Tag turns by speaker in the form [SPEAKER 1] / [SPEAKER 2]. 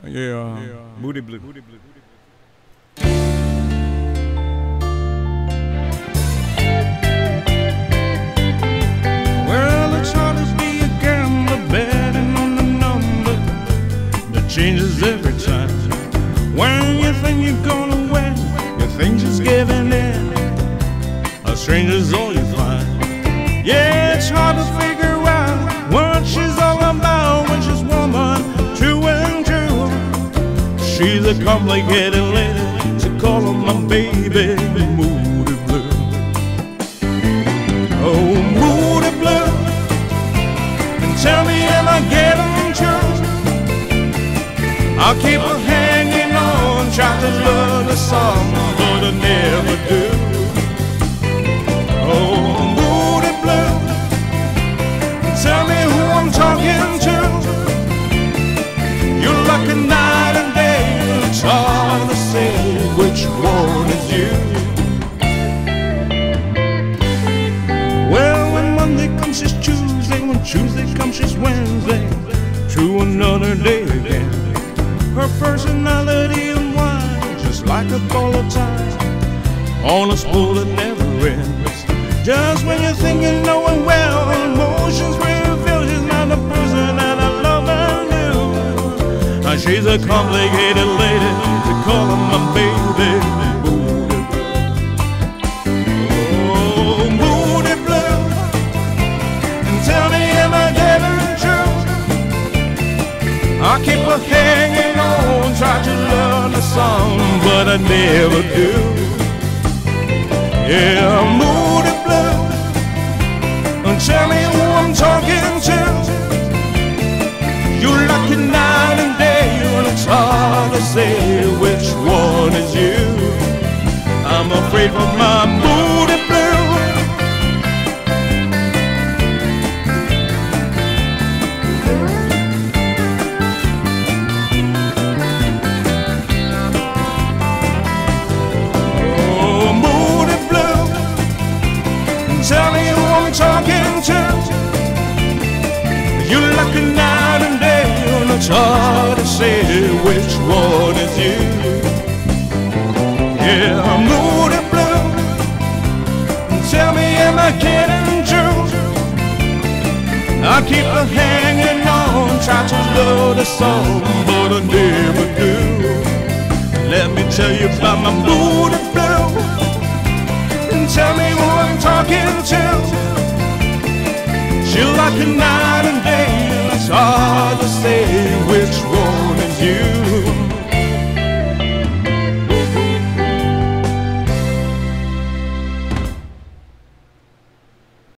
[SPEAKER 1] Moody Blue.
[SPEAKER 2] Well, it's hard to be a gambler betting on the number that changes every time. When you think you're gonna win, you think just giving in. A stranger's all you find. Yeah, it's hard to figure out what she's all about when she's woman true and true. She's a complicated lady, so call her my baby, Moody Blue. Oh, Moody Blue, and tell me am I getting true? I'll keep her hanging on, try to learn the song, but I never do. Oh, Moody Blue, tell me who I'm talking to. You're like a night and day, it's hard to say which one is you. Well, when Monday comes she's Tuesday, when Tuesday comes she's Wednesday, through another day again. Her personality and wine, just like a ball of time, on a spool that never ends. Just when you think you know her well, emotions reveal she's not the person that I love and knew. Now she's a complicated lady, we call her my baby, Moody Blue. Oh, Moody Blue, and tell me am I getting true? I keep her hanging on, try to learn the song, but I never do. Yeah, Moody Blue, and tell me who I'm talking to. You're like a night and day, and it's hard to say which one is you. I'm afraid for my Moody Blue. Oh, Moody Blue, tell me who I'm talking to. You like a night and day, and it's hard to say which one is you. Yeah, I'm Moody Blue, tell me am I getting true? I keep her hanging on, try to love the song, but I never do. Let me tell you about my Moody Blue, and tell me who I'm talking to. She's like a night and day, it's hard to say which